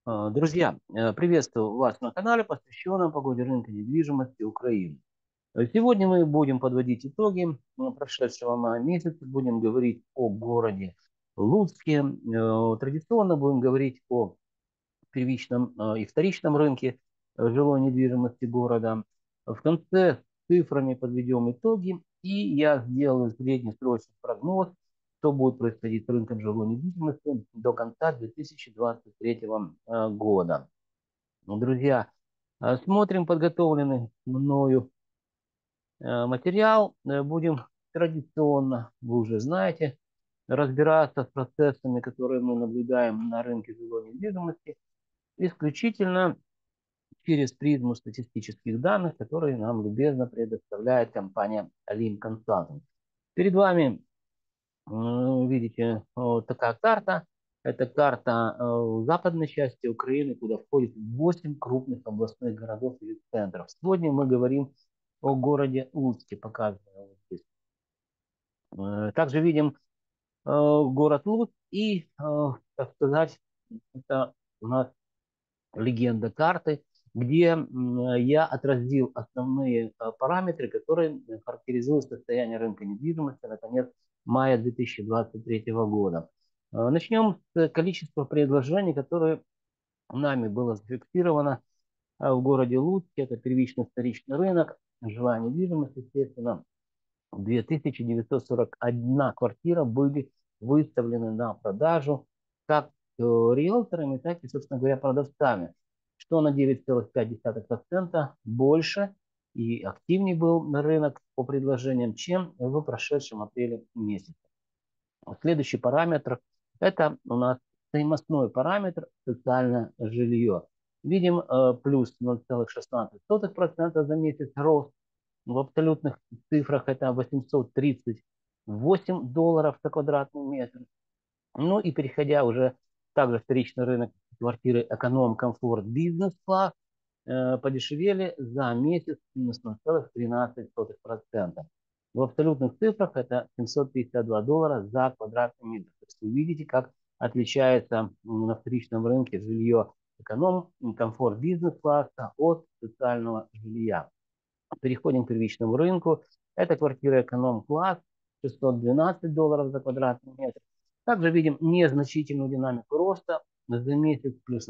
Друзья, приветствую вас на канале, посвященном погоде рынка недвижимости Украины. Сегодня мы будем подводить итоги прошедшего месяца, будем говорить о городе Луцке. Традиционно будем говорить о первичном и вторичном рынке жилой недвижимости города. В конце с цифрами подведем итоги, и я сделаю среднесрочный прогноз, что будет происходить с рынком жилой недвижимости до конца 2023 года. Друзья, смотрим подготовленный мною материал. Будем традиционно, вы уже знаете, разбираться с процессами, которые мы наблюдаем на рынке жилой недвижимости, исключительно через призму статистических данных, которые нам любезно предоставляет компания Alim Consulting. Перед вами видите вот такая карта. Это карта западной части Украины, куда входит 8 крупных областных городов или центров. Сегодня мы говорим о городе Луцке, показываю вот здесь. Также видим город Луцк и, так сказать, это у нас легенда карты, где я отразил основные параметры, которые характеризуют состояние рынка недвижимости на конец мая 2023 года. Начнем с количества предложений, которые нами было зафиксировано в городе Луцке. Это первичный вторичный рынок, жилая недвижимость, естественно. 2941 квартира были выставлены на продажу как риэлторами, так и, собственно говоря, продавцами, что на 9,5% больше и активнее был на рынок по предложениям, чем в прошедшем апреле месяце. Следующий параметр – это у нас стоимостной параметр социальное жилье. Видим плюс 0,16% за месяц рост. В абсолютных цифрах это 838 долларов за квадратный метр. Ну и переходя уже также вторичный рынок квартиры эконом, комфорт, бизнес-класс, подешевели за месяц минус 0,13%. В абсолютных цифрах это 752 доллара за квадратный метр. То есть вы видите, как отличается на вторичном рынке жилье эконом, комфорт, бизнес-класса от социального жилья. Переходим к первичному рынку. Это квартира эконом-класс, 612 долларов за квадратный метр. Также видим незначительную динамику роста за месяц плюс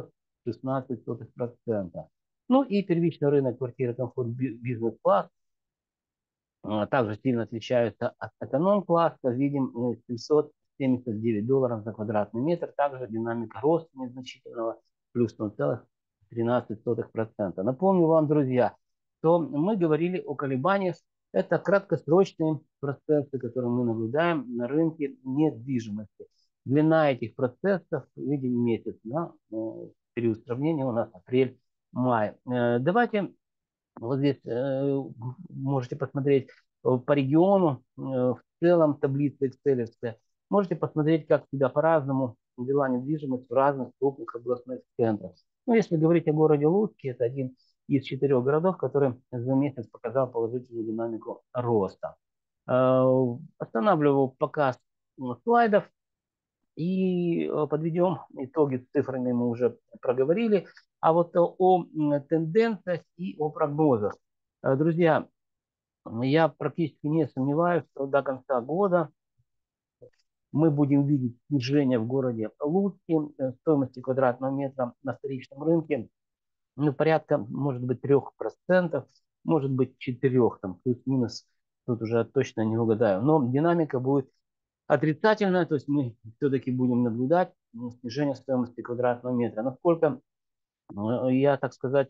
0,16%. Ну и первичный рынок квартиры комфорт бизнес-класс также сильно отличается от эконом-класса. Видим 779 долларов за квадратный метр. Также динамика роста незначительного плюс 0,13%. Напомню вам, друзья, что мы говорили о колебаниях. Это краткосрочные процессы, которые мы наблюдаем на рынке недвижимости. Длина этих процессов, видим, месяц, да, период сравнения у нас апрель-май. Давайте вот здесь можете посмотреть по региону, в целом таблица Excel. Можете посмотреть, как себя по-разному вела недвижимость в разных крупных областных центрах. Ну, если говорить о городе Луцке, это один из 4 городов, который за месяц показал положительную динамику роста. Останавливаю показ слайдов. И подведем итоги с цифрами мы уже проговорили. А вот о тенденциях и о прогнозах. Друзья, я практически не сомневаюсь, что до конца года мы будем видеть снижение в городе Луцке стоимости квадратного метра на вторичном рынке, ну, порядка, может быть, 3%, может быть, 4%, там, плюс-минус, тут уже точно не угадаю. Но динамика будет отрицательная, то есть мы все-таки будем наблюдать снижение стоимости квадратного метра. Насколько я, так сказать,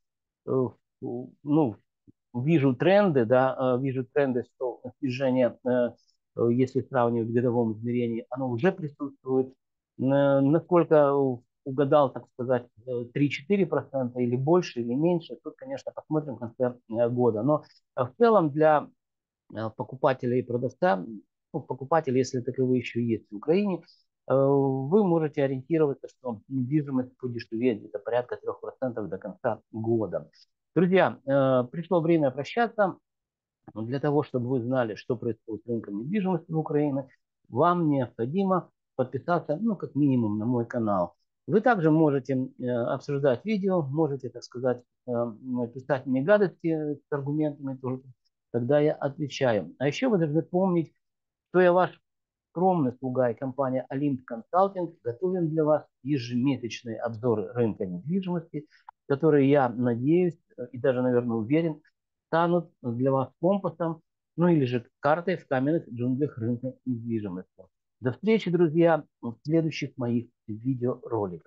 ну, вижу тренды, да, вижу тренды, что снижение, если сравнивать в годовом измерении, оно уже присутствует. Насколько угадал, так сказать, 3-4% или больше, или меньше, тут, конечно, посмотрим в конце года. Но в целом для покупателя и продавца, ну, покупатель, если таковые еще есть в Украине, вы можете ориентироваться, что недвижимость подешевеет где-то порядка 3% до конца года. Друзья, пришло время прощаться. Для того, чтобы вы знали, что происходит с рынком недвижимости в Украине, вам необходимо подписаться, ну, как минимум, на мой канал. Вы также можете обсуждать видео, можете, так сказать, писать мне гадости с аргументами тоже, тогда я отвечаю. А еще вы должны помнить, что я ваш скромный слуга и компания Олимп Консалтинг готовим для вас ежемесячные обзоры рынка недвижимости, которые, я надеюсь и даже, наверное, уверен, станут для вас компасом, ну или же картой в каменных джунглях рынка недвижимости. До встречи, друзья, в следующих моих видеороликах.